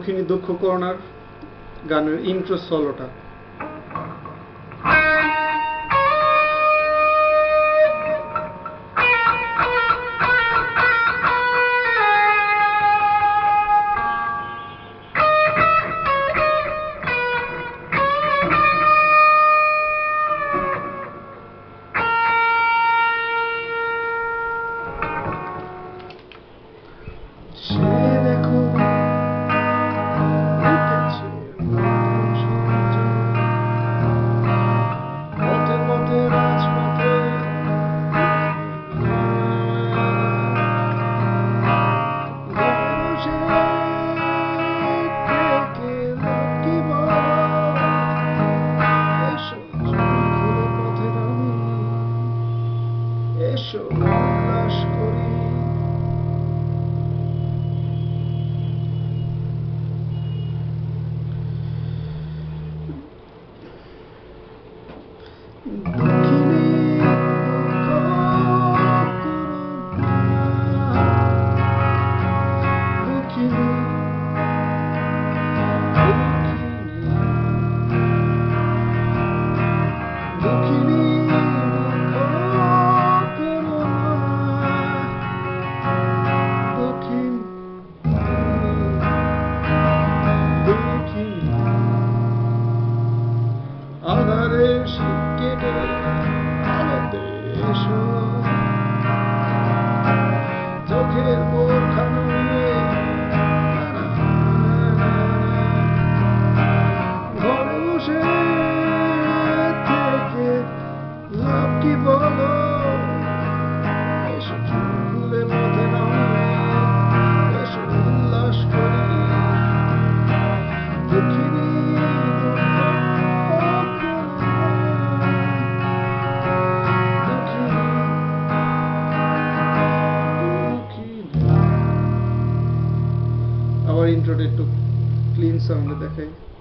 দুঃখিনী দুঃখ করোনার গানের ইন্ট্রো সলোটা। এসো উল্লাস করি। চোখের বোরখানা নিয়ে ঘরে বসে থেকে লাভ কি বলো? এসো চুল খুলে পথে নামে, এসো উল্লাস করি। দুঃখিনী আবার ইন্ট্রোটা একটু ক্লিন সাউন্ডে দেখাই।